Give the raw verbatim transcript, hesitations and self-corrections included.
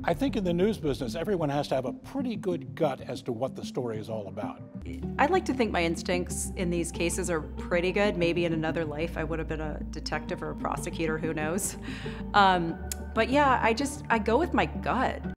I think in the news business, everyone has to have a pretty good gut as to what the story is all about. I'd like to think my instincts in these cases are pretty good. Maybe in another life I would have been a detective or a prosecutor, who knows. Um, but yeah, I just, I go with my gut.